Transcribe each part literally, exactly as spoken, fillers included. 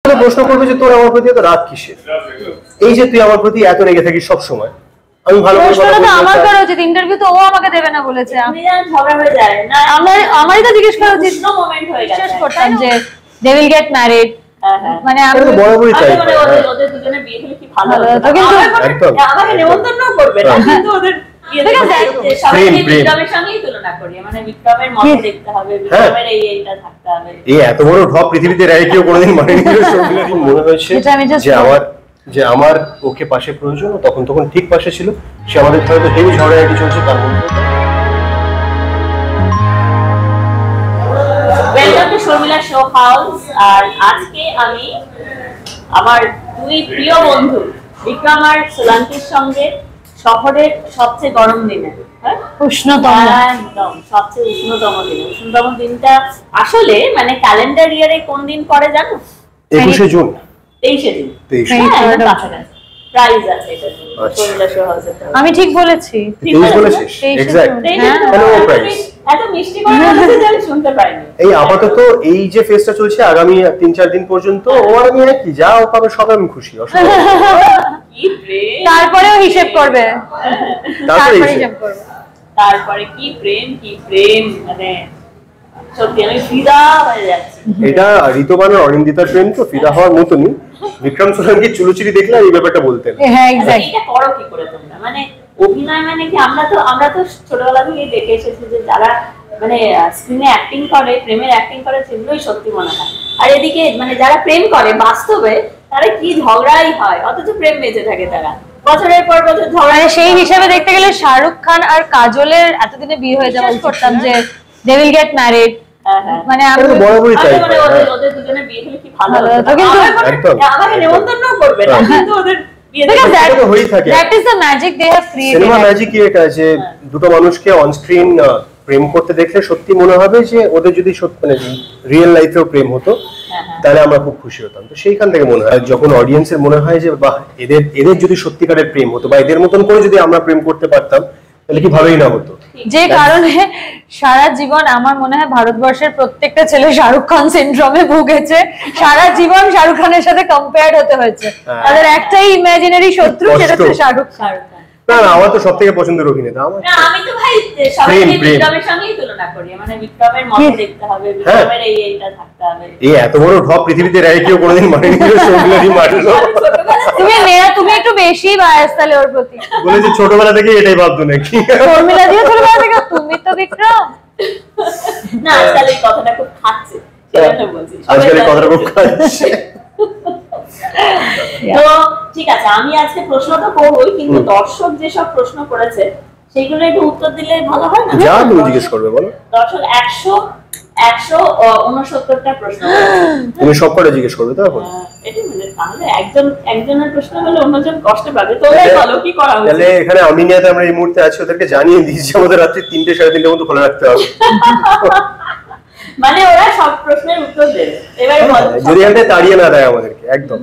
প্রশ্ন করবে যে তোর আমার প্রতি এত রাগ কিসের, এই যে তুই আমার প্রতি এত রেগে থাকিস সব সময়। আমি ভালো করে কথা বলতে আমার করা উচিত, ইন্টারভিউ তো ও আমাকে দেবে না বলেছে, আমি জানি ঝগড়া হয়ে যায় না, আমার আমারই তো জিজ্ঞেস করা উচিত। নো মোমেন্ট হয়ে গেছে, শেষ করতাম যে দে উইল গেট ম্যারিড, মানে আমি তো বরাবরই চাই মানে ওদের ওদের দুজনের বিয়ে হলে কি ভালো হতো, কিন্তু আমাকে নেমন্তন্ন করবে না, কিন্তু ওদের বিয়ে দেখে সবাই বিক্রমের সঙ্গেই তুলনা করি, মানে বিক্রমের মতো দেখতে হবে, বিক্রমের এই এইটা থাকতে হবে। এই এত বড় ঢপ পৃথিবীতে রায় কেউ কোনোদিন মানেনি। শর্মিলাদি মনে হয়েছে যে আমার যে আমার ওকে পাশে প্রয়োজন, তখন তখন ঠিক পাশে ছিল। সে আমাদের হয়তো হেভি ঝগড়াঝাটি চলছে তার মধ্যে। Welcome to Sharmila show house. আর আজকে আমি আমার দুই প্রিয় বন্ধু বিক্রম আর সোলাঙ্কির সঙ্গে শহরের সবচেয়ে গরম দিনে, হ্যাঁ উষ্ণতম, একদম সবচেয়ে উষ্ণতম দিন, উষ্ণতম দিনটা আসলে মানে ক্যালেন্ডার ইয়ারে কোন দিন পড়ে জানো? একুশে জুন, তেইশে জুন। প্রাইজ আছে এটা শর্মিলা শো হাউসে। আমি ঠিক বলেছি? তেইশ বলেছিস এক্সাক্ট। হ্যালো প্রাইজ এত মিষ্টি করে বলেছে যে আমি শুনতে পাইনি। এই আপাতত এই যে ফেস্টটা চলছে আগামী তিন চার দিন পর্যন্ত, ও আর আমি কি যা ও পাবে সব আমি খুশি। কি প্রেম, তারপরেও হিসাব করবে, তারপরে হিসাব করবে, তারপরে কি প্রেম কি প্রেম, মানে সত্যি আমি ফিদা হয়ে যাচ্ছি। এটা ঋতুবান আর অরিন্দিতার প্রেম তো ফিদা হওয়ার মতনই। বিক্রম সোলাঙ্কি চুলোচুরি দেখলে এই ব্যাপারটা বলতেন। হ্যাঁ এক্স্যাক্টলি। এটা করো কি করে তোমরা, মানে অভিনয় মানে কি, আমরা তো আমরা তো ছোটবেলা থেকে দেখে এসেছি যে যারা মানে স্ক্রিনে অ্যাক্টিং করে, প্রেমের অ্যাক্টিং করে, সেগুলোই সত্যি মনে হয়। আর এদিকে মানে যারা প্রেম করে বাস্তবে তারা কি ঝগড়াই হয়, অথচ প্রেম বেঁচে থাকে তারা বছরের পর বছর ঝগড়া। সেই হিসাবে দেখতে গেলে শাহরুখ খান আর কাজলের এতদিনে বিয়ে হয়ে যাওয়া করতাম যে দে উইল গেট ম্যারিড, মানে আমি বরাবরই চাই মানে ওদের ওদের দুজনের বিয়ে হলে কি ভালো হতো, কিন্তু আমাকে নেমন্তন্ন করবে না, কিন্তু ওদের বিয়ে দেখে তো হই থাকে। That is the magic they have created. Cinema magic কি এটা যে দুটো মানুষকে অন স্ক্রিন প্রেম করতে দেখলে সত্যি মনে হবে যে ওদের যদি সত্যি মানে রিয়েল লাইফেও প্রেম হতো তাহলে আমরা খুব খুশি হতাম। তো সেইখান থেকে মনে হয় যখন অডিয়েন্সের মনে হয় যে বাহ এদের এদের যদি সত্যিকারের প্রেম হতো বা এদের মতন করে যদি আমরা প্রেম করতে পারতাম তাহলে কি ভাবেই না হতো। যে কারণে সারা জীবন আমার মনে হয় ভারতবর্ষের প্রত্যেকটা ছেলে শাহরুখ খান সিনড্রোমে ভুগেছে, সারা জীবন শাহরুখ খানের সাথে কম্পেয়ার হতে হয়েছে, তাদের একটাই ইমাজিনারি শত্রু সেটা হচ্ছে শাহরুখ খান। না না আমার তো সবথেকে পছন্দের অভিনেতা আমার। না আমি তো ভাই সবাইকে বিক্রমের সঙ্গেই তুলনা করি, মানে বিক্রমের মতো দেখতে হবে, বিক্রমের এই এইটা থাকতে হবে। এই এত বড় ঢপ পৃথিবীতে রায় কেউ কোনোদিন মানেনি। শর্মিলাদি মারলো। তুমি মেয়া তুমি একটু বেশি বায়াস তাহলে ওর প্রতি। বলেছে ছোটবেলা থেকে এটাই ভাবতো নাকি? শর্মিলাদিও ছোটবেলা থেকে, তুমি তো বিক্রম। না আজকাল এই কথাটা খুব খাচ্ছে, সেটা বলছি আজকাল এই কথাটা খুব খাচ্ছে। তো ঠিক আছে, আমি আজকে প্রশ্ন তো করবই, কিন্তু দর্শক যেসব প্রশ্ন করেছে সেগুলো একটু উত্তর দিলে ভালো হয় না? যা তুমি জিজ্ঞেস করবে বলো। দর্শক একশো একশো উনসত্তরটা প্রশ্ন, তুমি সব করে জিজ্ঞেস করবে তো এখন? এটা মানে তাহলে একজন একজনের প্রশ্ন হলে অন্যজন কষ্ট পাবে, তোমরা ভালো কি করা উচিত? তাহলে এখানে আমি নিয়ে আমরা এই মুহূর্তে আছি, ওদেরকে জানিয়ে দিয়েছি আমাদের রাত্রি তিনটে সাড়ে তিনটে মতো খোলা রাখতে হবে। মানে ওরা সব প্রশ্নের উত্তর দেবে, এবারে যদি এখানে তাড়িয়ে না দেয় আমাদেরকে একদম।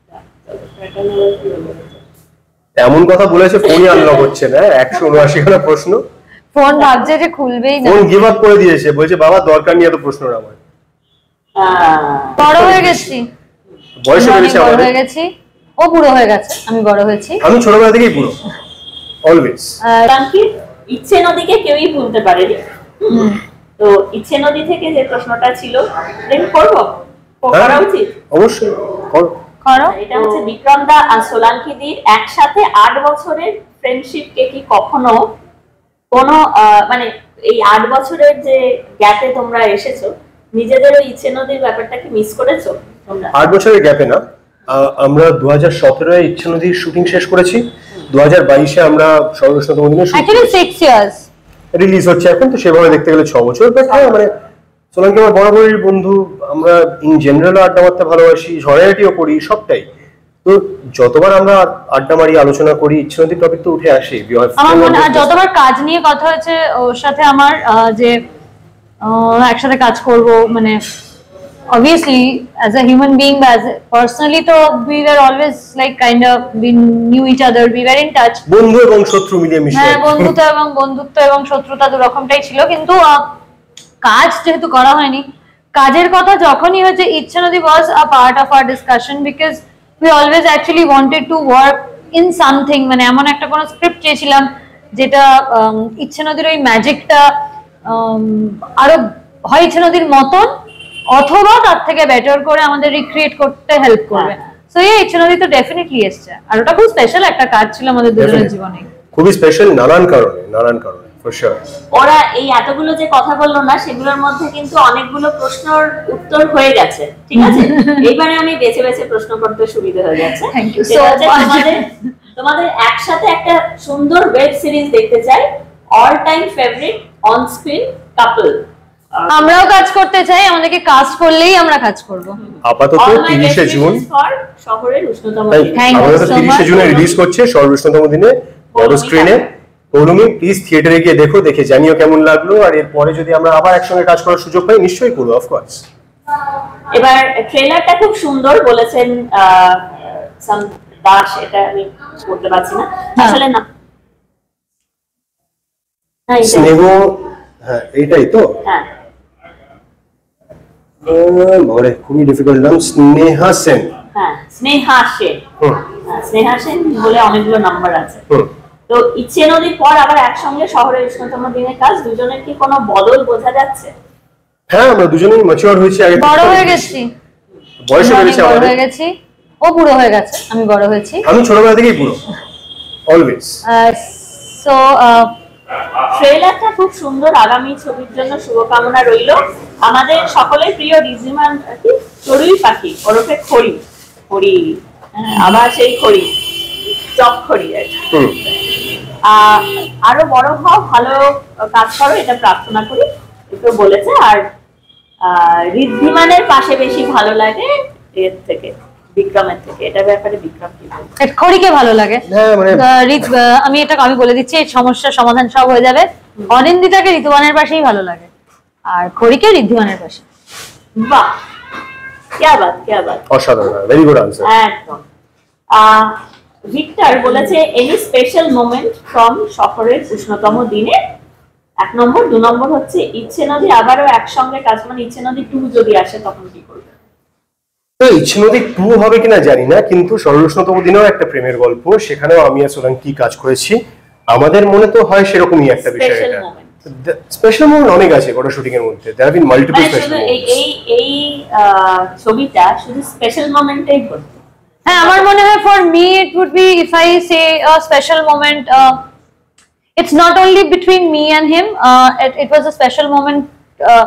এমন কথা বলেছে ফোনই আনলক হচ্ছে না, একশো উনআশি খানা প্রশ্ন। ফোন ভাবছে যে খুলবেই না, ফোন গিভ আপ করে দিয়েছে, বলছে বাবা দরকার নেই এত প্রশ্ন আমার। বড় হয়ে গেছি, বয়স হয়ে গেছে, বড় হয়ে গেছি, ও বুড়ো হয়ে গেছে, আমি বড় হয়েছি। আমি ছোটবেলা থেকেই বুড়ো অলওয়েজ। কারণ ইচ্ছে নদীকে কেউই ভুলতে পারেনি, তো ইচ্ছে নদী থেকে যে প্রশ্নটা ছিল প্রেম করব করা উচিত? অবশ্যই করো। এটা হচ্ছে বিক্রম দা আর সোলাঙ্কি দির একসাথে আট বছরের ফ্রেন্ডশিপ কে কি কখনো কোনো মানে এই আট বছরের যে গ্যাপে তোমরা এসেছো নিজেদের ওই ইচ্ছে নদীর ব্যাপারটা কি মিস করেছো তোমরা? আট বছরের গ্যাপে না, আমরা দু হাজার সতেরো এ ইচ্ছে নদীর শুটিং শেষ করেছি, দু হাজার বাইশে আমরা সর্বশ্রেষ্ঠতম দিনে রিলিজ হচ্ছে এখন, তো সেভাবে দেখতে গেলে ছ বছর। বাট হ্যাঁ মানে সোলাঙ্কি আমার বরাবরই বন্ধু, আমরা ইন জেনারেল আড্ডা মারতে ভালোবাসি, ঝড়াঝাটিও করি, সবটাই। তো যতবার আমরা আড্ডা মারি আলোচনা করি ইচ্ছে নদীর টপিক তো উঠে আসে। আমার মনে হয় যতবার কাজ নিয়ে কথা হয়েছে ওর সাথে আমার যে একসাথে কাজ করব, মানে obviously as a human being as a, personally তো we were always like kind of we knew each other, we were in touch, বন্ধু এবং শত্রু মিলিয়ে মিশিয়ে। হ্যাঁ বন্ধুত্ব এবং বন্ধুত্ব এবং শত্রুতা দু রকমটাই ছিল, কিন্তু কাজ যেহেতু করা হয়নি কাজের কথা যখনই হচ্ছে Ichchhenadi was a part of our discussion because we always actually wanted to work in something, মানে এমন একটা কোনো স্ক্রিপ্ট চেয়েছিলাম যেটা ইচ্ছানদীর ওই ম্যাজিকটা আরো হয় ইচ্ছানদীর মতন অথবা তার থেকে বেটার করে আমাদের রিক্রিয়েট করতে হেল্প করবে। সো এই ইচ্ছানদী তো ডেফিনেটলি এসছে, আর ওটা খুব স্পেশাল একটা কাজ ছিল আমাদের দুজনের জীবনে, খুবই স্পেশাল নানান কারণে নানান কারণে ফর শিওর। ওরা এই এতগুলো যে কথা বললো না সেগুলোর মধ্যে কিন্তু অনেকগুলো প্রশ্নের উত্তর হয়ে গেছে, ঠিক আছে? এইবারে আমি বেছে বেছে প্রশ্ন করতে সুবিধা হয়ে যাচ্ছে। থ্যাংক ইউ সো সেটা হচ্ছে মাচ। তোমাদের তোমাদের একসাথে একটা সুন্দর ওয়েব সিরিজ দেখতে চাই, all time favourite on screen couple. আমরাও কাজ করতে চাই, আমাদেরকে কাস্ট করলেই আমরা কাজ করব। আপাতত তিরিশে জুন শহরের উষ্ণতম Thank দিন। you আপাতত so তিরিশে much. জুনে রিলিজ করছে শহরের উষ্ণতম দিনে বড় স্ক্রিনে। পৌলমি প্লিজ থিয়েটারে গিয়ে দেখো, দেখে জানিও কেমন লাগলো, আর এরপরে যদি আমরা আবার একসঙ্গে কাজ করার সুযোগ পাই নিশ্চয়ই করবো অফকোর্স। এবার ট্রেলারটা খুব সুন্দর বলেছেন সাম দাস, এটা আমি বলতে পারছি না আসলে না না, এইটাই। স্নেহ, হ্যাঁ এইটাই তো, হ্যাঁ বড় খুবই ডিফিকাল্ট নাম, স্নেহা সেন। হ্যাঁ স্নেহা সেন, হুম হ্যাঁ, স্নেহা সেন বলে অনেকগুলো নাম্বার আছে। হুম তো ইচ্ছে নদীর পর আবার একসঙ্গে শহরের উষ্ণতম দিনের কাজ, দুজনের কি কোনো বদল বোঝা যাচ্ছে? হ্যাঁ আমরা দুজনেই ম্যাচিওর হয়েছি, আগে বড় হয়ে গেছি, বয়স আমি বেড়েছে বড় আমাদের। হয়ে গেছি, ও বুড়ো হয়ে গেছে, আমি বড় হয়েছি। আমি ছোটবেলা থেকেই পুরো অলওয়েজ। সো ট্রেলারটা খুব সুন্দর, আগামী ছবির জন্য শুভকামনা রইল। আমাদের সকলের প্রিয় রিজিমান চড়ুই পাখি ওরফে খড়ি, খড়ি হ্যাঁ, আবার সেই খড়ি চক খড়ি আর কি। হুম আহ, আরো বড় হও, ভালো কাজ করো, এটা প্রার্থনা করি, একটু বলেছে। আর আহ, ঋদ্ধিমানের পাশে বেশি ভালো লাগে এর থেকে, বিক্রমের থেকে। এটা ব্যাপারে বিক্রম কি বলবে? খড়িকে ভালো লাগে। হ্যাঁ মানে আহ, ঋত- আহ, আমি এটা আমি বলে দিচ্ছি, এই সমস্যার সমাধান সব হয়ে যাবে। অনিন্দিতাকে ঋতুবানের পাশেই ভালো লাগে, আর খড়িকে ঋদ্ধিমানের পাশে। বাহ, क्या बात क्या बात, অসাধারণ, ভেরি গুড আনসার। একদম। আহ, ভিক্টর বলেছে এনি স্পেশাল মোমেন্ট ফ্রম শহরের উষ্ণতম দিনে। এক নম্বর। দু নম্বর হচ্ছে ইচ্ছে নদী আবারও একসঙ্গে কাজ, মানে ইচ্ছে নদী টু যদি আসে তখন কি করবে? তো ইচ্ছে নদী টু হবে কিনা জানি না, কিন্তু শহরের উষ্ণতম দিনেও একটা প্রেমের গল্প, সেখানেও আমি আর সোলাঙ্কি কাজ করেছি। আমাদের মনে তো হয় সেরকমই একটা বিষয়। Special এটা moment. স্পেশাল মোমেন্ট অনেক আছে গোটা শুটিং এর মধ্যে, দেয়ার বিন মাল্টিপল মানে স্পেশাল শুধু এই এই এই আহ, ছবিটা শুধু স্পেশাল মোমেন্টেই ভর্তি। হ্যাঁ, আমার মনে হয় for me it would be if I say a special moment, it's not only between me and him, uh, it, it was a special moment uh,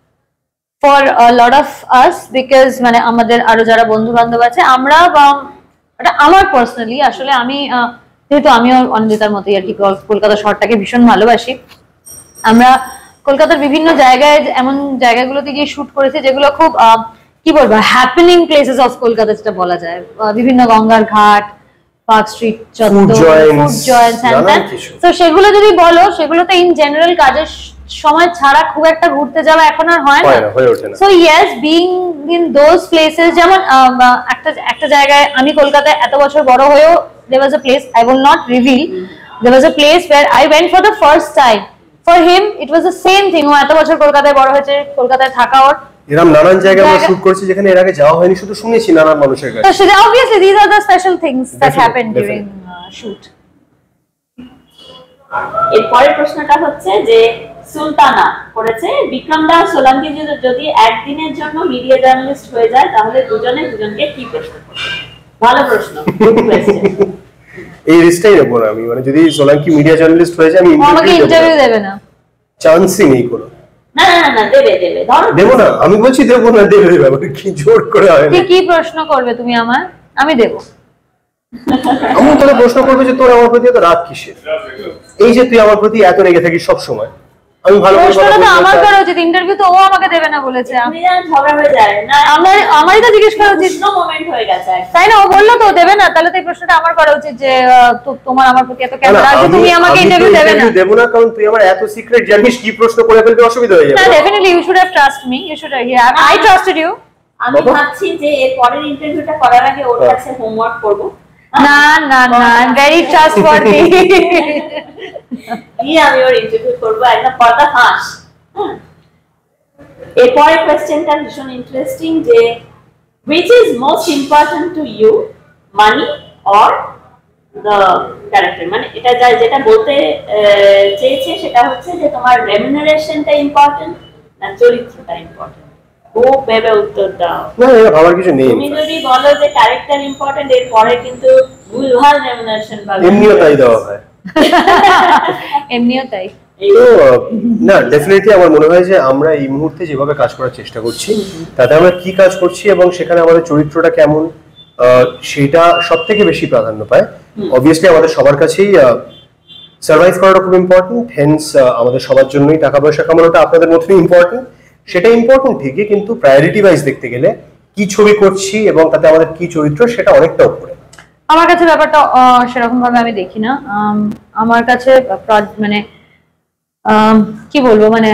for a lot of us because মানে আমাদের আরো যারা বন্ধু বান্ধব আছে আমরা, বা এটা আমার পার্সোনালি আসলে আমি আহ, যেহেতু আমিও অনিন্দিতার মতোই আর কি কলকাতা শহরটাকে ভীষণ ভালোবাসি। আমরা কলকাতার বিভিন্ন জায়গায় এমন জায়গাগুলোতে গিয়ে শুট করেছি যেগুলো খুব আহ, কি বলবো হ্যাপেনিং প্লেসেস অফ কলকাতা যেটা বলা যায়, আহ, বিভিন্ন গঙ্গার ঘাট, পার্ক স্ট্রিট চত্বর, ফুড জয়েন্টস, তো সেগুলো যদি বলো সেগুলোতে ইন জেনারেল কাজের সময় ছাড়া খুব একটা ঘুরতে যাওয়া এখন আর হয় না। So yes, being in those places, যেমন একটা একটা জায়গায় আমি কলকাতায় এত বছর বড় হয়েও there was a place I will not reveal, there was a place where I went for the first time. For him it was the same thing, ও এত বছর কলকাতায় বড় হয়েছে, কলকাতায় থাকা ওর এরকম নানান জায়গায় আমরা শুট করেছি যেখানে এর আগে যাওয়া হয়নি, শুধু শুনেছি নানান মানুষের কাছে। So obviously these are the special things that Definitely, happen during definitely. uh, shoot. এর পরের প্রশ্নটা হচ্ছে যে সুলতানা করেছে বিক্রম দাস সোলাঙ্কি যদি যদি একদিনের জন্য মিডিয়া জার্নালিস্ট হয়ে যায় তাহলে দুজনে দুজনকে কি প্রশ্ন করবে? ভালো প্রশ্ন, গুড কোয়েশ্চেন। এই রিস্কটাই নেবো না আমি, মানে যদি সোলাঙ্কি মিডিয়া জার্নালিস্ট হয়ে যায় আমি ও আমাকে ইন্টারভিউ দেবে না, চান্সই নেই কোনো। না না না দেবে দেবে, ধরো দেবো না, আমি বলছি দেবো না, দেবে দেবে, মানে কি জোর করে হয় না। কি কি প্রশ্ন করবে তুমি আমার? আমি দেবো। আমি তোরা প্রশ্ন করবে যে তোর আমার প্রতি এত রাগ কিসের, এই যে তুই আমার প্রতি এত রেগে থাকিস সব সময়। আমি ভালো করে প্রশ্নটা তো কথা আমার বলতে করা উচিত, ইন্টারভিউ তো ও আমাকে দেবে না বলেছে। তুমি যেন ঝগড়া হয়ে যায় না, আমার আমারই তো জিজ্ঞেস করা উচিত, উষ্ণ মোমেন্ট হয়ে গেছে একটা। তাই না? ও বললো তো ও দেবে না, তাহলে তো এই প্রশ্নটা আমার করা উচিত যে আহ, তো তোমার আমার প্রতি এত কেন রাগ যে তুমি আমাকে ইন্টারভিউ দেবে না। দেবো না কারণ তুই আমার এত সিক্রেট জানিস, কি প্রশ্ন করে ফেলতে অসুবিধা হয়ে না, যাবে। Definitely you should have trust me, you should have, I trusted you. আমি ভাবছি যে এর পরের ইন্টারভিউটা করার আগে ওর কাছে হোমওয়ার্ক করব। না না না, আই এম ভেরি ট্রাস্টওয়ার্দি। দিয়ে আমি ওর ইন্টারভিউ করবো, একদম পর্দা ফাঁস। এরপরে কোয়েশ্চেনটা ভীষণ ইন্টারেস্টিং যে which is most important to you, money or the character? মানে এটা যা যেটা বলতে চেয়েছে সেটা হচ্ছে যে তোমার রেমুনারেশনটা ইম্পর্টেন্ট না চরিত্রটা ইম্পর্টেন্ট। খুব ভেবে উত্তর দাও। না এটা ভাবার কিছু নেই। তুমি যদি বলো যে ক্যারেক্টার ইম্পর্টেন্ট এর পরে কিন্তু ভুলভাল রেমুনারেশন পাবে। এমনিও তাই দেওয়া হয়। এমনিও তাই। তো না ডেফিনেটলি আমার মনে হয় যে আমরা এই মুহূর্তে যেভাবে কাজ করার চেষ্টা করছি তাতে আমরা কি কাজ করছি এবং সেখানে আমাদের চরিত্রটা কেমন সেটা সব থেকে বেশি প্রাধান্য পায়। অবভিয়াসলি আমাদের সবার কাছেই সার্ভাইভ করাটা খুব ইম্পর্টেন্ট, হেন্স আমাদের সবার জন্যই টাকা পয়সা কামানোটা আপনাদের মতোই ইম্পর্টেন্ট। সেটা ইম্পর্টেন্ট ঠিকই, কিন্তু প্রায়োরিটি ওয়াইজ দেখতে গেলে কি ছবি করছি এবং তাতে আমাদের কি চরিত্র সেটা অনেকটা উপরে। আমার কাছে ব্যাপারটা সেরকম ভাবে আমি দেখি না। আমার কাছে মানে কি বলবো, মানে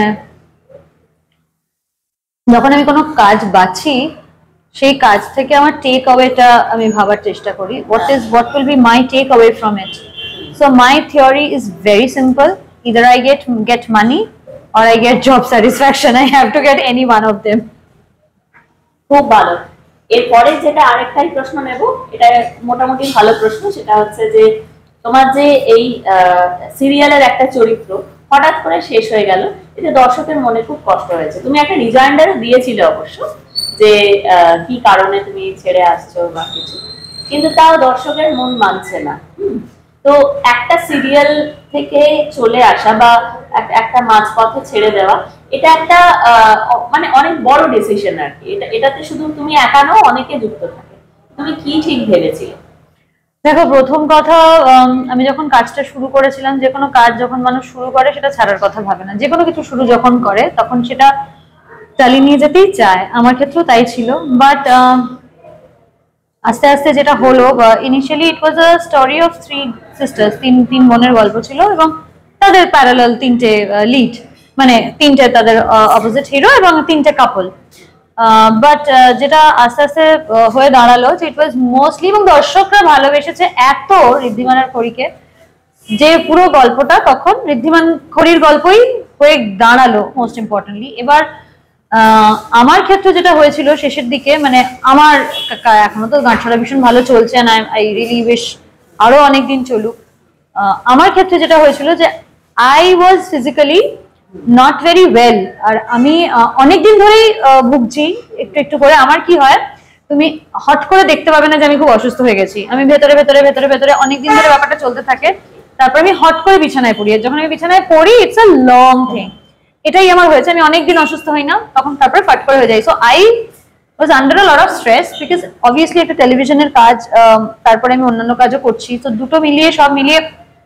যখন আমি কোনো কাজ বাছি সেই কাজ থেকে আমার টেক অ্যাওয়েটা আমি ভাবার চেষ্টা করি, what is what will be my take away from it. So my theory is very simple, either I get get money or I get job satisfaction. I have to get any one of them. খুব ভালো। এরপরে যেটা আরেকটাই প্রশ্ন নেব, এটা মোটামুটি ভালো প্রশ্ন, সেটা হচ্ছে যে তোমার যে এই সিরিয়ালের একটা চরিত্র হঠাৎ করে শেষ হয়ে গেল, এতে দর্শকের মনে খুব কষ্ট হয়েছে। তুমি একটা রিজাইন্ডারও দিয়েছিলে অবশ্য যে কি কারণে তুমি ছেড়ে আসছো বা কিছু, কিন্তু তাও দর্শকের মন মানছে না। তো একটা সিরিয়াল থেকে চলে আসা বা একটা মাঝপথে ছেড়ে দেওয়া, এটা একটা মানে অনেক বড় ডিসিশন আর কি। এটা এটাতে শুধু তুমি একা নও, অনেকে যুক্ত থাকে। তুমি কি ঠিক ভেবেছিলে? দেখো, প্রথম কথা, আমি যখন কাজটা শুরু করেছিলাম, যে কোনো কাজ যখন মানুষ শুরু করে সেটা ছাড়ার কথা ভাবে না। যে কোনো কিছু শুরু যখন করে তখন সেটা চালিয়ে নিয়ে যেতেই চায়। আমার ক্ষেত্রেও তাই ছিল। বাট আস্তে আস্তে যেটা হলো, initially it was a story of three sisters, তিন তিন বোনের গল্প ছিল এবং তাদের প্যারালাল তিনটে লিড, মানে তিনটে তাদের অপোজিট হিরো এবং তিনটে কাপল। বাট যেটা আস্তে আস্তে হয়ে দাঁড়ালো যে ইট ওয়াজ মোস্টলি, এবং দর্শকরা ভালোবেসেছে এত ঋদ্ধিমান আর খড়িকে যে পুরো গল্পটা তখন ঋদ্ধিমান খড়ির গল্পই হয়ে দাঁড়ালো মোস্ট ইম্পর্টেন্টলি। এবার আমার ক্ষেত্রে যেটা হয়েছিল শেষের দিকে, মানে আমার এখনো তো গান ছড়া ভীষণ ভালো চলছে, না আই রিয়েলি উইশ আরো অনেকদিন চলুক। আমার ক্ষেত্রে যেটা হয়েছিল যে I was physically not very well, আর আমি অনেকদিন ধরেই ভুগছি একটু একটু করে। আমার কি হয়, তুমি হট করে দেখতে পাবে না যে আমি খুব অসুস্থ হয়ে গেছি। আমি ভেতরে ভেতরে ভেতরে ভেতরে অনেকদিন ধরে ব্যাপারটা চলতে থাকে, তারপর আমি হট করে বিছানায় পড়ি। আর যখন আমি বিছানায় পড়ি, ইটস আ লং থিং। এটাই আমার হয়েছে, আমি অনেকদিন অসুস্থ হই না, তখন তারপরে ফট করে হয়ে যায়। So I was under a lot of stress, because obviously একটা টেলিভিশনের কাজ, তারপরে আমি অন্যান্য কাজও করছি। তো দুটো মিলিয়ে সব মিলিয়ে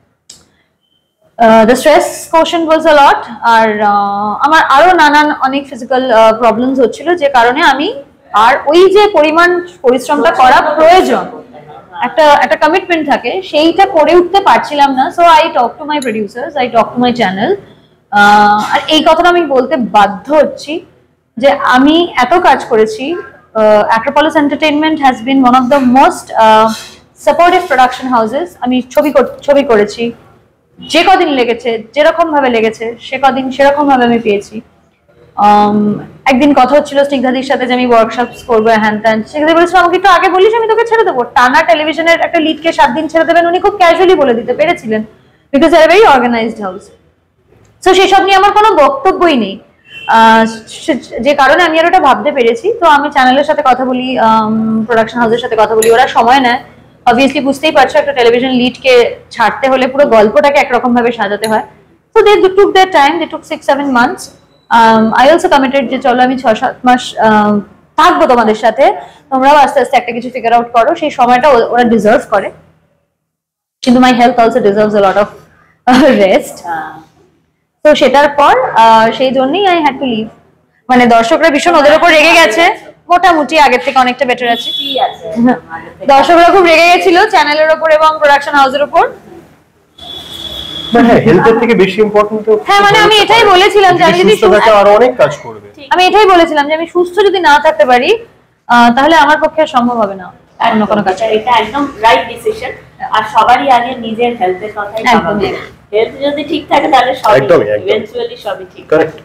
the stress quotient was a lot. আর আমার আরো নানান অনেক ফিজিক্যাল প্রবলেমস হচ্ছিল, যে কারণে আমি আর ওই যে পরিমাণ পরিশ্রমটা করা প্রয়োজন, একটা একটা কমিটমেন্ট থাকে, সেইটা করে উঠতে পারছিলাম না। So I talk to my producers, I talk to my channel. আর এই কথাটা আমি বলতে বাধ্য হচ্ছি যে আমি এত কাজ করেছি। Acropolis Entertainment has been one of the most supportive production houses. আমি ছবি ছবি করেছি, যে কদিন লেগেছে, যেরকম ভাবে লেগেছে সে কদিন সেরকম ভাবে আমি পেয়েছি। একদিন কথা হচ্ছিল স্নিগ্ধাদির সাথে যে আমি ওয়ার্কশপস করবো, হ্যান ত্যান। সেখানে বলেছিল আমাকে একটু আগে বলিস, আমি তোকে ছেড়ে দেবো। টানা টেলিভিশনের একটা লিডকে সাত দিন ছেড়ে দেবেন উনি খুব ক্যাজুয়ালি বলে দিতে পেরেছিলেন, because are very organised house. So সেসব নিয়ে আমার কোনো বক্তব্যই নেই, যে কারণে আমি আর ওটা ভাবতে পেরেছি। তো আমি চ্যানেলের সাথে কথা বলি, প্রোডাকশন হাউসের সাথে কথা বলি, ওরা সময় নেয়। অবভিয়াসলি বুঝতেই পারছো, একটা টেলিভিশন লিডকে ছাড়তে হলে পুরো গল্পটাকে একরকম ভাবে সাজাতে হয়। So they took their time, they took six seven months. I also committed যে চলো আমি ছ সাত মাস থাকবো তোমাদের সাথে, তোমরাও আস্তে আস্তে একটা কিছু ফিগার আউট করো। সেই সময়টা ওরা ডিজার্ভ করে, কিন্তু my health also deserves a lot of rest. তো সেটার পর সেই জন্যই আই হ্যাড টু লিভ। মানে দর্শকরা ভীষণ ওদের উপর রেগে গেছে, মোটামুটি আগের থেকে অনেকটা বেটার আছে। দর্শকরা খুব রেগে গেছিল চ্যানেলের উপর এবং প্রোডাকশন হাউসের উপর। হ্যাঁ, হেলথের থেকে বেশি ইম্পর্টেন্ট তো। হ্যাঁ, মানে আমি এটাই বলেছিলাম যে আমি যদি সুস্থ থাকতে আরো অনেক কাজ করবে। আমি এটাই বলেছিলাম যে আমি সুস্থ যদি না থাকতে পারি তাহলে আমার পক্ষে সম্ভব হবে না অন্য কোনো কাজ। এটা একদম রাইট ডিসিশন। আর সবারই আগে নিজের হেলথের কথাই ভাবা। হেলথ যদি ঠিক থাকে তাহলে সবই ইভেন্চুয়ালি সবই ঠিক। কারেক্ট।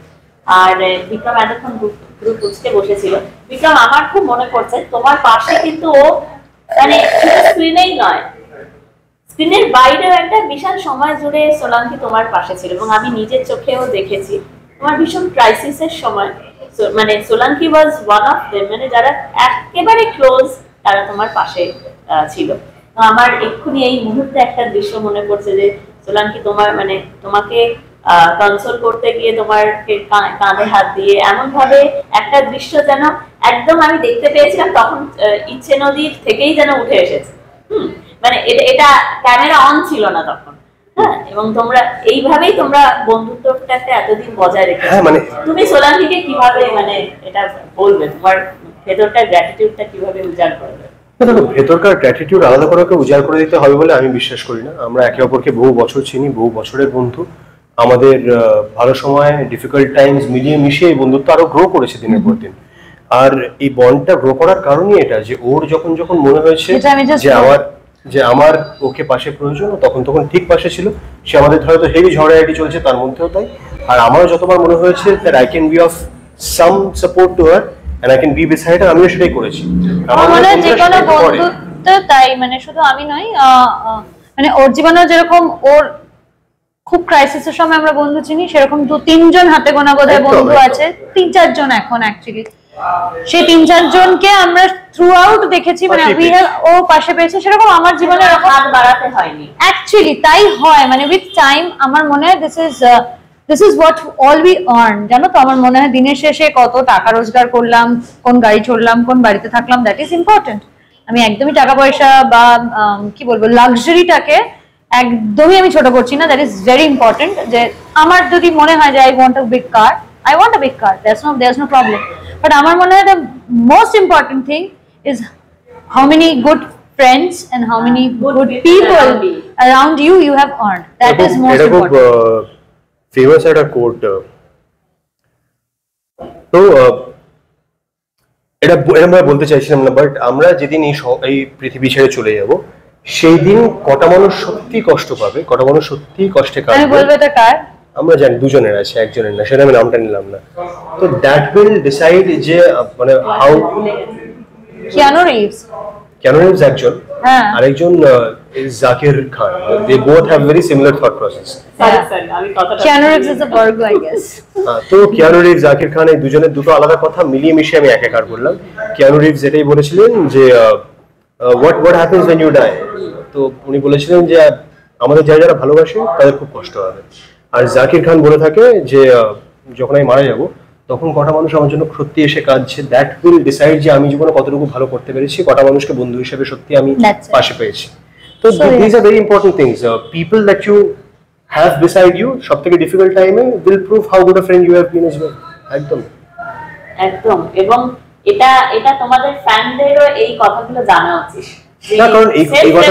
আর বিক্রম এতক্ষণ গ্রুপ বুঝতে বসেছিল। বিক্রম, আমার খুব মনে পড়ছে তোমার পাশে কিন্তু ও মানে স্ক্রিনেই নয়, স্ক্রিনের বাইরেও একটা বিশাল সময় জুড়ে সোলাঙ্কি তোমার পাশে ছিল, এবং আমি নিজের চোখেও দেখেছি তোমার ভীষণ ক্রাইসিসের সময় মানে Solanki was one of them, মানে যারা একেবারে ক্লোজ তারা তোমার পাশে ছিল। তো আমার এক্ষুনি এই মুহূর্তে একটা দৃশ্য মনে পড়ছে যে সোলাঙ্কি তোমার মানে তোমাকে কনসোল করতে গিয়ে তোমার কাঁধে হাত দিয়ে এমন ভাবে একটা দৃশ্য যেন একদম আমি দেখতে পেয়েছিলাম, তখন ইচ্ছে নদীর থেকেই যেন উঠে এসেছে। হুম, মানে এটা এটা ক্যামেরা অন ছিল না তখন। হ্যাঁ, এবং তোমরা এইভাবেই তোমরা বন্ধুত্বটাকে এতদিন বজায় রেখেছো। হ্যাঁ, মানে তুমি সোলাঙ্কিকে কিভাবে মানে এটা বলবে, তোমার ভেতরটার গ্র্যাটিটিউডটা কিভাবে উজাড় করবে? দেখো, ভেতরকার গ্র্যাটিটিউড আলাদা করে উজাড় করে দিতে হবে বলে আমি বিশ্বাস করি না। আমরা একে অপরকে বহু বছর চিনি, বহু বছরের বন্ধু। আমাদের ভালো সময়, ডিফিকাল্ট টাইমস মিলিয়ে মিশিয়ে এই বন্ধুত্ব আরো গ্রো করেছে দিনের পর দিন। আর এই বন্ডটা গ্রো করার কারণই এটা যে ওর যখন যখন মনে হয়েছে যে আমার যে আমার ওকে পাশে প্রয়োজন, তখন তখন ঠিক পাশে ছিল। সে আমাদের হয়তো হেভি ঝগড়াঝাটি চলছে, তার মধ্যেও তাই। আর আমারও যতবার মনে হয়েছে that I can be of some support to her and I can be beside her, আমিও সেটাই করেছি। আমার মনে হয় যে কোনো বন্ধুত্ব তাই, মানে শুধু আমি নই, মানে ওর জীবনে যেরকম ওর খুব ক্রাইসিসের সময় আমরা বন্ধু চিনি, সেরকম দু তিনজন হাতে গোনা বোধহয় বন্ধু আছে, তিন চারজন এখন অ্যাকচুয়ালি। সেই তিন চারজনকে আমরা থ্রু আউট দেখেছি, মানে ও পাশে পেয়েছে, সেরকম আমার জীবনে হাত বাড়াতে হয়নি অ্যাকচুয়ালি। তাই হয়, মানে উইথ টাইম আমার মনে হয় this is this is what all we earn. জানো তো, আমার মনে হয় দিনের শেষে কত টাকা রোজগার করলাম, কোন গাড়ি চড়লাম, কোন বাড়িতে থাকলাম, দ্যাট ইজ ইম্পর্টেন্ট। আমি একদমই টাকা পয়সা বা কি বলবো লাক্সারিটাকে একদমই আমি ছোট করছি না, দ্যাট ইজ ভেরি ইম্পর্টেন্ট। যে আমার যদি মনে হয় যে I want a big car, I want a big car, that's no that's no problem. But আমার মনে হয় the most important thing is how many good friends and how many good, good people around you. around you you have earned. That is most important. Famous at a quote. তো এটা এরকম ভাবে বলতে চাইছিলাম না, বাট আমরা যেদিন এই এই পৃথিবী ছেড়ে চলে যাব, সেই দিন কটা মানুষ সত্যি কষ্ট পাবে, কটা মানুষ সত্যি কষ্টে কাটবে, আমি বলবো এটা কার আমরা জানি, দুজনের আছে, একজনের না, সেটা আমি নামটা নিলাম না। তো দ্যাট উইল ডিসাইড যে মানে how Keanu Reeves Keanu Reeves একজন, আরেকজন Zakir Khan. They both have very similar thought process. Keanu Reeves is a Virgo I guess. তো কিয়ানু রিভস, জাকির খান, এই দুজনের দুটো আলাদা কথা মিলিয়ে মিশিয়ে আমি একাকার করলাম। কিয়ানু রিভস এটাই বলেছিলেন যে what what happens when you die, তো উনি বলেছিলেন যে আমাদের যারা যারা ভালোবাসে তাদের খুব কষ্ট হবে। আর জাকির খান বলে থাকে যে যখন আমি মারা যাব তখন কটা মানুষ আমার জন্য সত্যি এসে কাঁদছে, দ্যাট উইল ডিসাইড যে আমি জীবনে কতটুকু ভালো করতে পেরেছি, কটা মানুষকে বন্ধু হিসেবে সত্যি আমি পাশে পেয়েছি। তো this are very important things. People that you have beside you সব থেকে ডিফিকাল্ট টাইমে will prove how good a friend you have been as well. একদম একদম। এবং এটা এটা তোমাদের ফ্যানদেরও এই কথাগুলো জানা উচিত। না, কারণ এই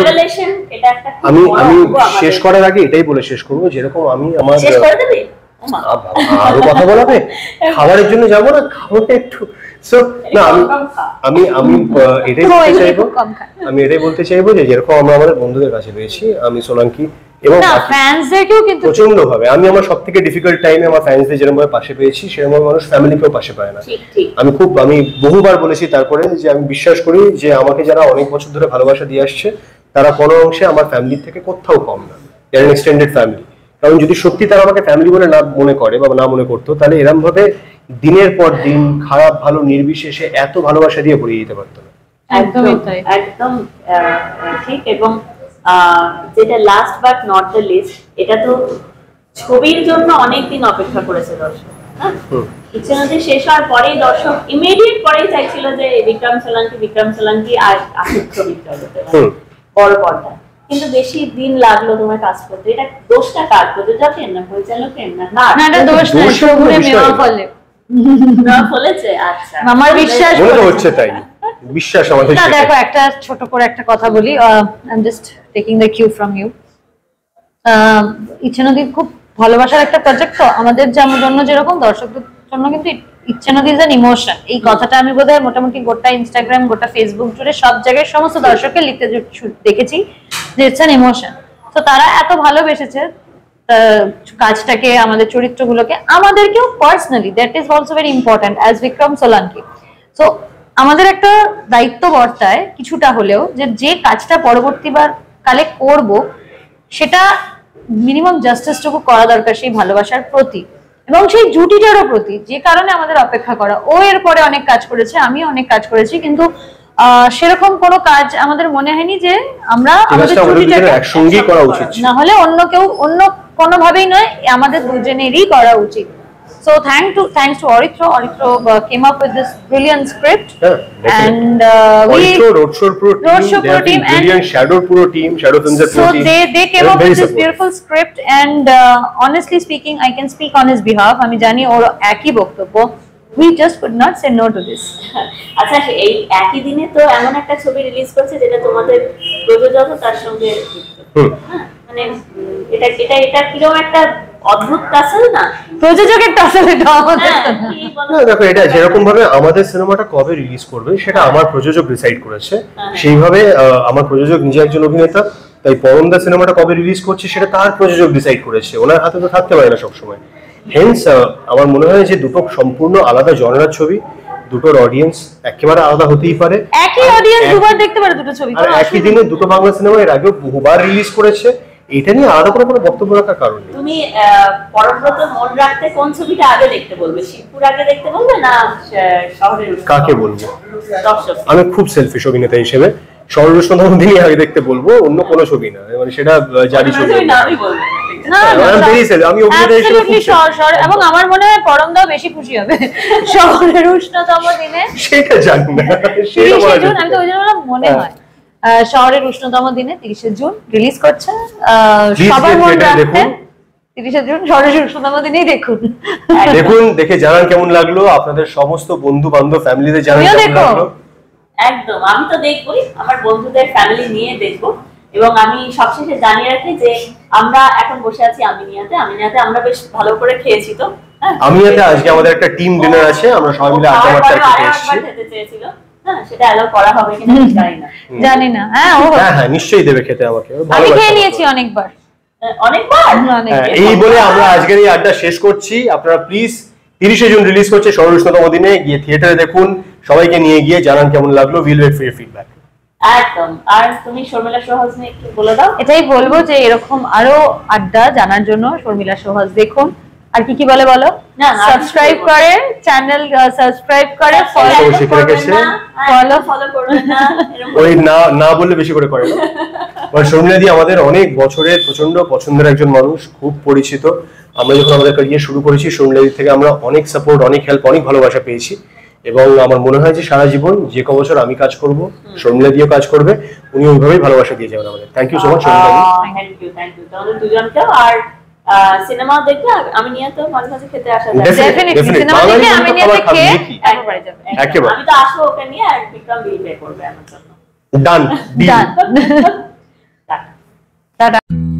আমি আমি শেষ করার আগে এটাই বলে শেষ করবো, যেরকম আমি আমার শেষ করে দেবে আরো কথা বলাবে, খাবারের জন্য যাবো না, খাওয়াটা একটু সো না, আমি আমি আমি এটাই বলতে চাইবো আমি এটাই বলতে চাইবো যে যেরকম আমরা আমাদের বন্ধুদের কাছে পেয়েছি, আমি সোলাঙ্কি এবং ফ্যান্সদেরকেও কিন্তু প্রচন্ড ভাবে, আমি আমার সব থেকে ডিফিকাল্ট টাইমে আমার ফ্যান্সদের যেরকম ভাবে পাশে পেয়েছি, সেরকম মানুষ ফ্যামিলিকেও পাশে পায় না। আমি খুব আমি বহুবার বলেছি তারপরে যে আমি বিশ্বাস করি যে আমাকে যারা অনেক বছর ধরে ভালোবাসা দিয়ে আসছে তারা কোনো অংশে আমার ফ্যামিলির থেকে কোথাও কম না, এর এক্সটেন্ডেড ফ্যামিলি। কারণ যদি সত্যি তারা আমাকে ফ্যামিলি বলে না মনে করে বা না মনে করতো, তাহলে এরকম ভাবে দিনের পর দিন খারাপ ভালো নির্বিশেষে এত ভালোবাসা দিয়ে ভরিয়ে দিতে পারতো না। একদমই তাই, একদম ঠিক। এবং যেটা last but not the least, এটা তো ছবির জন্য অনেকদিন অপেক্ষা করেছে দর্শক। হ্যাঁ, ইচ্ছে নদী শেষ হওয়ার পরেই দর্শক ইমিডিয়েট পরেই চাইছিল যে বিক্রম সোলাঙ্কি বিক্রম সোলাঙ্কি আর আসুক ছবির জগতে বড় পর্দা। কিন্তু বেশি দিন লাগলো তোমার কাজ করতে। এটা দোষটা কার, প্রযোজকের না পরিচালকের? না না, এটা দোষ না, শহুরে মেওয়া ফলে না ফলেছে। আচ্ছা, আমার বিশ্বাস হচ্ছে তাই বিশ্বাস আমাদের। না দেখো, একটা ছোট করে একটা কথা বলি, I am just taking the cue from you. Ichchhe Nadi খুব ভালোবাসার একটা প্রজেক্ট, তো আমাদের জন্য যেরকম দর্শকদের জন্য কিন্তু ইচ্ছে নদী ইজ অ্যান ইমোশন। এই কথাটা আমি বোধহয় মোটামুটি গোটা ইনস্টাগ্রাম, গোটা ফেসবুক জুড়ে সব জায়গায় সমস্ত দর্শককে লিখতে দেখেছি যে ইটস অ্যান ইমোশন। তো তারা এত ভালোবেসেছে, কাজটাকে, আমাদের চরিত্রগুলোকে, আমাদেরকেও personally, that is also very important as Bikram Solanki. So আমাদের একটা দায়িত্ব বর্তায় কিছুটা হলেও, যে যে কাজটা পরবর্তীবার কালে করব সেটা মিনিমাম জাস্টিসটুকু করা দরকার সেই ভালোবাসার প্রতি এবং সেই জুটিটারও প্রতি, যে কারণে আমাদের অপেক্ষা করা। ও এর পরে অনেক কাজ করেছে, আমি অনেক কাজ করেছি, কিন্তু আহ সেরকম কোনো কাজ আমাদের মনে হয়নি যে আমরা আমাদের জুটিটাকে একসঙ্গেই করা উচিত, না হলে অন্য কেউ অন্য কোনোভাবেই নয়, আমাদের দুজনেরই করা উচিত। So thank to thanks to Orithro. Orithro uh, came up with this brilliant script, yeah, and uh, we Orithro, Roadshow Pro team, Roadshow Pro team, and brilliant Shadow Pro team, Shadow Films Pro so team. they they came They up with this supportive. beautiful script, and uh, honestly speaking, I can speak on his behalf. আমি জানি ওর একই বক্তব্য। We just could not say no to this. আচ্ছা, এই একই দিনে তো এমন একটা ছবি রিলিজ করছে যেটা তোমাদের প্রযোজক তার সঙ্গে যুক্ত। মানে এটা এটা এটা কিরকম একটা অদ্ভুত টাসেল না, প্রযোজকের টাসেল এটা আমাদের না। দেখো, এটা যেরকম ভাবে আমাদের সিনেমাটা কবে রিলিজ করবে সেটা আমার প্রযোজক ডিসাইড করেছে, সেইভাবে আমার প্রযোজক নিজে একজন অভিনেতা, তাই পরমদা সিনেমাটা কবে রিলিজ করছে সেটা তার প্রযোজক ডিসাইড করেছে, ওনার হাতে তো থাকতে পারে না সবসময়। হেন্স আমার মনে হয় যে দুটো সম্পূর্ণ আলাদা জনরার ছবি, দুটোর অডিয়েন্স একেবারে আলাদা হতেই পারে, একই অডিয়েন্স দুবার দেখতে পারে দুটো ছবি, আর একই দিনে দুটো বাংলা সিনেমা এর আগেও বহুবার রিলিজ করেছে, এটা নিয়ে আলাদা করে কোনো বক্তব্য রাখার কারণ নেই। তুমি পরব্রত মন রাখতে কোন ছবিটা আগে দেখতে বলবে? শিবপুর আগে দেখতে বলবে না শহরের? কাকে বলবো? দর্শক। আমি খুব সেলফিশ অভিনেতা হিসেবে শহরের উষ্ণতম দিনই আগে দেখতে বলবো, অন্য কোনো ছবি না, মানে সেটা জারি ছবি না। আমি অভিনেতা হিসেবে এবং আমার মনে হয় পরমদা বেশি খুশি হবে শহরের উষ্ণতম দিনে, সেটা জানি না, তিরিশে জুন। আমি তো ওই জন্য মনে হয় শহরের উষ্ণতম দিনে তিরিশে জুন রিলিজ করছে, সবার মন রাখতে তিরিশে জুন শহরের উষ্ণতম দিনেই দেখুন। দেখুন, দেখে জানান কেমন লাগলো, আপনাদের সমস্ত বন্ধু বান্ধব ফ্যামিলিতে জানান কেমন লাগলো। একদম, আমি তো দেখবই, আমার বন্ধুদের ফ্যামিলি নিয়ে দেখবো। এবং আমি সবশেষে জানিয়ে রাখি যে আমরা এখন বসে আছি আমিনিয়াতে। আমিনিয়াতে আমরা বেশ ভালো করে খেয়েছি তো। আমিনিয়াতে আজকে আমাদের একটা টিম ডিনার আছে, আমরা সবাই মিলে আড্ডা মারতে এসেছি। খেতে চেয়েছিল, হ্যাঁ, সেটা অ্যালাউ করা হবে কিনা জানি না। জানি না। হ্যাঁ হ্যাঁ হ্যাঁ নিশ্চয়ই দেবে খেতে আমাকে, আমি খেয়ে নিয়েছি অনেকবার অনেকবার। এই বলে আমরা আজকের এই আড্ডা শেষ করছি। আপনারা প্লিজ তিরিশে জুন রিলিজ করছে শহরের উষ্ণতম দিনে, গিয়ে থিয়েটারে দেখুন, সবাইকে নিয়ে গিয়ে জানান কেমন লাগলো। Will wait for your feedback. একদম। আর তুমি শর্মিলা সোহাজ নিয়ে একটু বলে দাও। এটাই বলবো যে এরকম আরো আড্ডা জানার জন্য শর্মিলা সোহাজ দেখুন। আর কি কি বলে বলো? না, সাবস্ক্রাইব করে, চ্যানেল সাবস্ক্রাইব করে, ফলো ফলো ফলো করবেন না, ওই না না বললে বেশি করে করে না। আর শর্মিলা দি আমাদের অনেক বছরের প্রচন্ড পছন্দের একজন মানুষ, খুব পরিচিত। আমরা যখন আমাদের ক্যারিয়ার শুরু করেছি শর্মিলা দি থেকে আমরা অনেক সাপোর্ট, অনেক হেল্প, অনেক ভালোবাসা পেয়েছি। এবং আমার মনে হয় যে সারা জীবন যে ক বছর আমি কাজ করব, শর্মিলা দিও কাজ করবে, উনি ওইভাবেই ভালোবাসা দিয়ে যাবেন আমাদের। Thank you so much Sharmila di. Thank you thank you তোমাদের দুজনকেও। আর সিনেমা দেখলে আমি নিয়ে তো মাঝে মাঝে খেতে আসা যায়। ডেফিনেটলি সিনেমা দেখে আমি নিয়ে খেয়ে একবার বাড়ি যাব। একেবারে আমি তো আসবো ওকে নিয়ে, আর বিক্রম বিল পে করবে আমার জন্য। Done done tata.